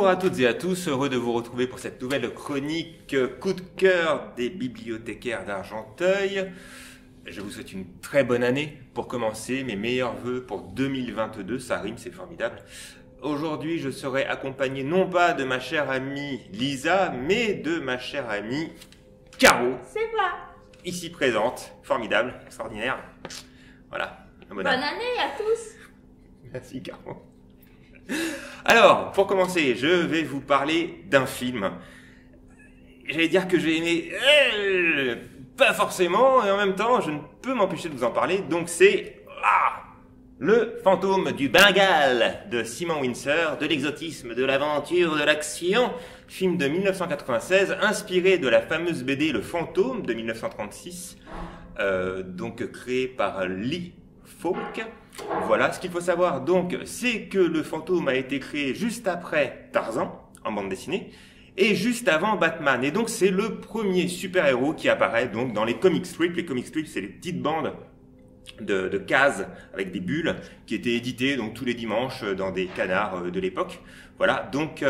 Bonjour à toutes et à tous, heureux de vous retrouver pour cette nouvelle chronique coup de cœur des bibliothécaires d'Argenteuil. Je vous souhaite une très bonne année pour commencer, mes meilleurs vœux pour 2022, ça rime, c'est formidable. Aujourd'hui, je serai accompagné non pas de ma chère amie Lisa, mais de ma chère amie Caro. C'est moi. Ici présente, formidable, extraordinaire. Voilà. Bonne année à tous. Merci Caro. Alors, pour commencer, je vais vous parler d'un film. J'allais dire que j'ai aimé, pas forcément, et en même temps, je ne peux m'empêcher de vous en parler. Donc c'est Le fantôme du Bengale de Simon Windsor, de l'exotisme, de l'aventure, de l'action. Film de 1996, inspiré de la fameuse BD Le Fantôme de 1936, donc créé par Lee Falk. Voilà, ce qu'il faut savoir donc, c'est que Le Fantôme a été créé juste après Tarzan, en bande dessinée, et juste avant Batman. Et donc c'est le premier super-héros qui apparaît donc dans les comic strips. Les comic strips, c'est les petites bandes de cases avec des bulles qui étaient éditées donc tous les dimanches dans des canards de l'époque. Voilà, donc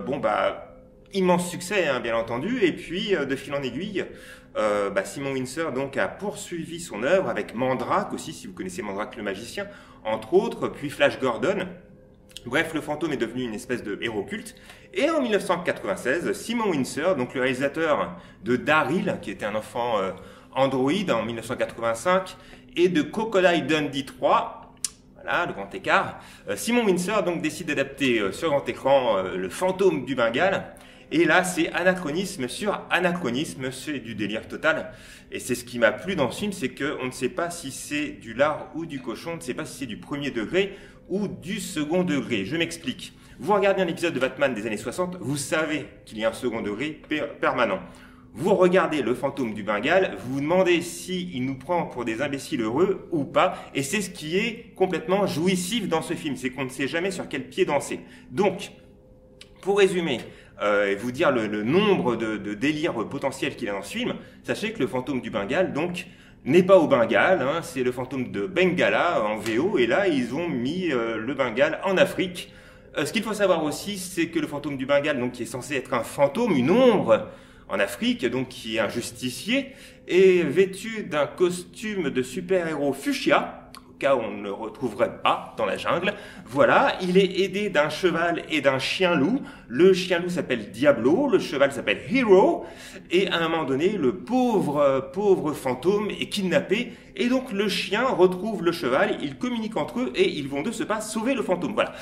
immense succès hein, bien entendu. Et puis de fil en aiguille, Simon Windsor donc a poursuivi son œuvre avec Mandrake aussi, si vous connaissez Mandrake le magicien, entre autres, puis Flash Gordon. Bref, le fantôme est devenu une espèce de héros culte. Et en 1996, Simon Windsor, donc le réalisateur de Daryl, qui était un enfant androïde en 1985, et de Crocodile Dundee 3, voilà, le grand écart, Simon Windsor donc décide d'adapter sur grand écran le fantôme du Bengale. Et là, c'est anachronisme sur anachronisme, c'est du délire total. Et c'est ce qui m'a plu dans ce film, c'est qu'on ne sait pas si c'est du lard ou du cochon, on ne sait pas si c'est du premier degré ou du second degré. Je m'explique. Vous regardez un épisode de Batman des années 60, vous savez qu'il y a un second degré permanent. Vous regardez le fantôme du Bengale, vous vous demandez s'il nous prend pour des imbéciles heureux ou pas. Et c'est ce qui est complètement jouissif dans ce film, c'est qu'on ne sait jamais sur quel pied danser. Donc, pour résumer, et vous dire le nombre de délires potentiels qu'il y a dans ce film, sachez que le fantôme du Bengale, donc, n'est pas au Bengale, hein, c'est le fantôme de Bengala en VO, et là, ils ont mis le Bengale en Afrique. Ce qu'il faut savoir aussi, c'est que le fantôme du Bengale, donc, qui est censé être un fantôme, une ombre en Afrique, donc qui est un justicier, est vêtu d'un costume de super-héros fuchsia, au cas où on ne le retrouverait pas dans la jungle. Voilà, il est aidé d'un cheval et d'un chien-loup. Le chien-loup s'appelle Diablo, le cheval s'appelle Hero, et à un moment donné, le pauvre fantôme est kidnappé, et donc le chien retrouve le cheval, ils communiquent entre eux, et ils vont de ce pas sauver le fantôme. Voilà,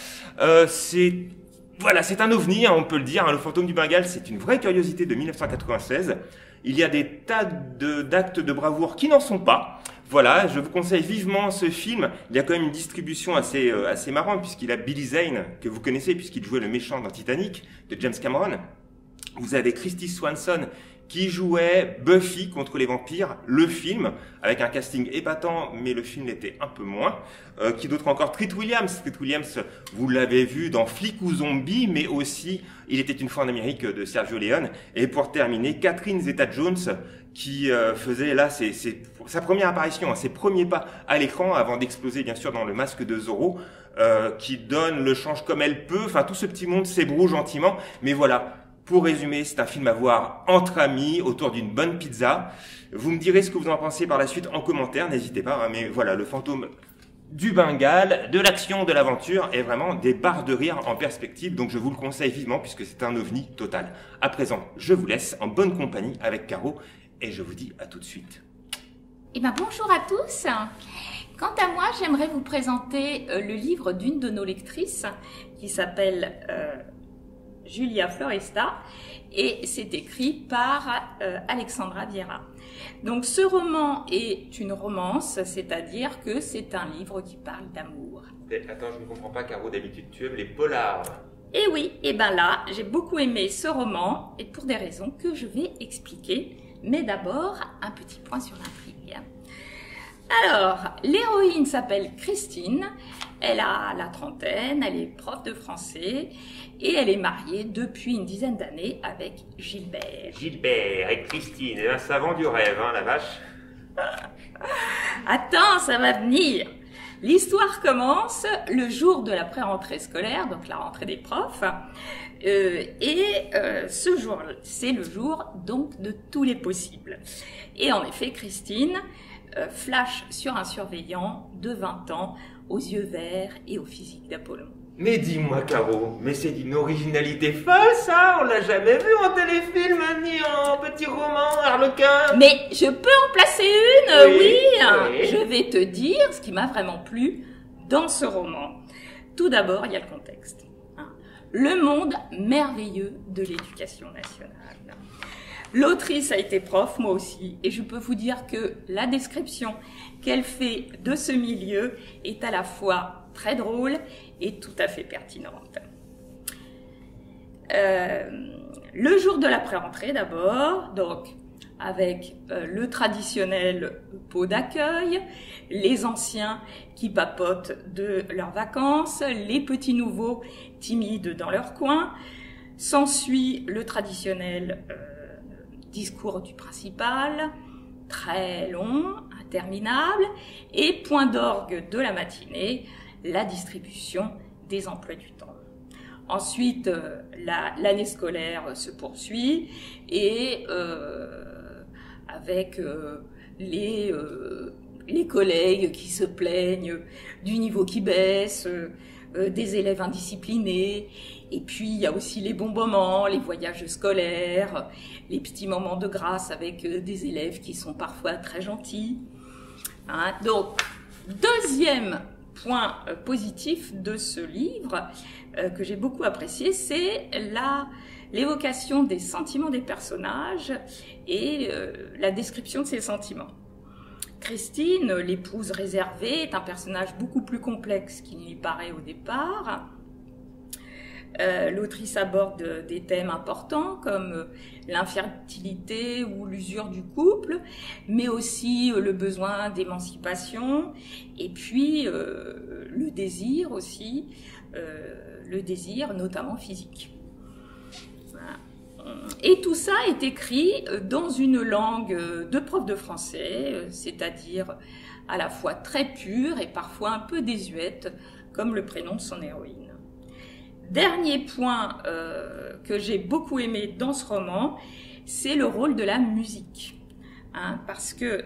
c'est un ovni, hein, on peut le dire. Hein. Le fantôme du Bengale, c'est une vraie curiosité de 1996. Il y a des tas d'actes de bravoure qui n'en sont pas. Voilà, je vous conseille vivement ce film. Il y a quand même une distribution assez marrante, puisqu'il a Billy Zane, que vous connaissez, puisqu'il jouait le méchant dans Titanic, de James Cameron. Vous avez Kristy Swanson, qui jouait Buffy contre les vampires, le film, avec un casting épatant, mais le film l'était un peu moins. Qui d'autre encore? Treat Williams. Treat Williams, vous l'avez vu dans Flic ou Zombie, mais aussi Il était une fois en Amérique de Sergio Leone. Et pour terminer, Catherine Zeta-Jones, qui faisait là sa première apparition, hein, ses premiers pas à l'écran, avant d'exploser bien sûr dans le masque de Zorro, qui donne le change comme elle peut. Enfin, tout ce petit monde s'ébroue gentiment, mais voilà. Pour résumer, c'est un film à voir entre amis, autour d'une bonne pizza. Vous me direz ce que vous en pensez par la suite en commentaire, n'hésitez pas. Hein, mais voilà, le fantôme du Bengale, de l'action, de l'aventure, et vraiment des barres de rire en perspective. Donc je vous le conseille vivement, puisque c'est un ovni total. À présent, je vous laisse en bonne compagnie avec Caro, et je vous dis à tout de suite. Eh bien, bonjour à tous. Quant à moi, j'aimerais vous présenter le livre d'une de nos lectrices, qui s'appelle... Julia Floresta, et c'est écrit par Alexandra Vieira. Donc ce roman est une romance, c'est-à-dire que c'est un livre qui parle d'amour. Attends, je ne comprends pas, Caro, d'habitude tu aimes les polars. Et oui, et ben là, j'ai beaucoup aimé ce roman, et pour des raisons que je vais expliquer, mais d'abord, un petit point sur l'intrigue. Alors, l'héroïne s'appelle Christine, elle a la trentaine, elle est prof de français et elle est mariée depuis une dizaine d'années avec Gilbert. Gilbert et Christine, ça vend du rêve, hein, la vache. Attends, ça va venir. L'histoire commence le jour de la pré-rentrée scolaire, donc la rentrée des profs, Ce jour, c'est le jour donc de tous les possibles. Et en effet, Christine flash sur un surveillant de 20 ans aux yeux verts et au physique d'Apollon. Mais dis-moi, Caro, mais c'est d'une originalité folle, ça. On l'a jamais vu en téléfilm, ni en petit roman, Harlequin. Mais je peux en placer une, Oui. Je vais te dire ce qui m'a vraiment plu dans ce roman. Tout d'abord, il y a le contexte. Le monde merveilleux de l'éducation nationale. L'autrice a été prof, moi aussi, et je peux vous dire que la description qu'elle fait de ce milieu est à la fois très drôle et tout à fait pertinente. Le jour de la pré-rentrée d'abord, donc avec le traditionnel pot d'accueil, les anciens qui papotent de leurs vacances, les petits nouveaux timides dans leur coin. S'ensuit le traditionnel discours du principal, très long, interminable, et point d'orgue de la matinée, la distribution des emplois du temps. Ensuite, l'année scolaire se poursuit et avec les collègues qui se plaignent du niveau qui baisse, des élèves indisciplinés, et puis il y a aussi les bons moments, les voyages scolaires, les petits moments de grâce avec des élèves qui sont parfois très gentils. Hein, donc, deuxième point positif de ce livre que j'ai beaucoup apprécié, c'est l'évocation des sentiments des personnages et la description de ces sentiments. Christine, l'épouse réservée, est un personnage beaucoup plus complexe qu'il n'y paraît au départ. L'autrice aborde des thèmes importants comme l'infertilité ou l'usure du couple, mais aussi le besoin d'émancipation et puis le désir aussi, le désir notamment physique. Voilà. Et tout ça est écrit dans une langue de prof de français, c'est-à-dire à la fois très pure et parfois un peu désuète, comme le prénom de son héroïne. Dernier point que j'ai beaucoup aimé dans ce roman, c'est le rôle de la musique. Hein, parce que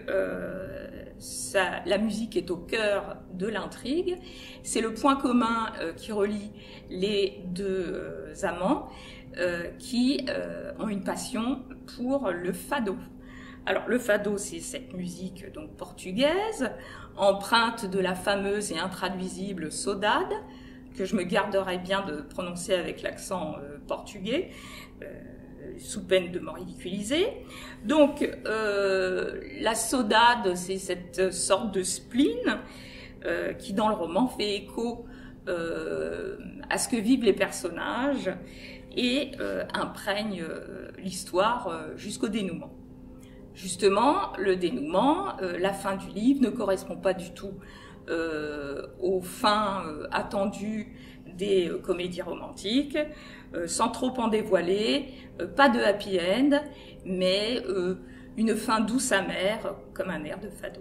la musique est au cœur de l'intrigue. C'est le point commun qui relie les deux amants qui ont une passion pour le fado. Alors le fado, c'est cette musique donc portugaise, empreinte de la fameuse et intraduisible saudade, que je me garderai bien de prononcer avec l'accent portugais, sous peine de m'en ridiculiser. Donc, la saudade, c'est cette sorte de spleen qui, dans le roman, fait écho à ce que vivent les personnages et imprègne l'histoire jusqu'au dénouement. Justement, le dénouement, la fin du livre ne correspond pas du tout aux fins attendues des comédies romantiques, sans trop en dévoiler, pas de happy end, mais une fin douce amère, comme un air de fado.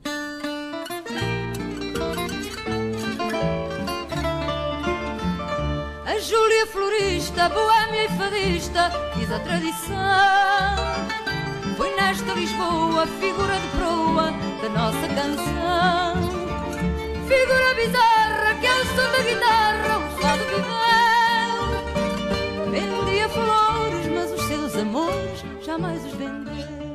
A Júlia florista, boêmia e fadista, quis a tradição. Foi nesta Lisboa, figura de proa da nossa canção. Figura bizarra que ao som da guitarra o fado viveu. Vendia flores, mas os seus amores jamais os vendeu.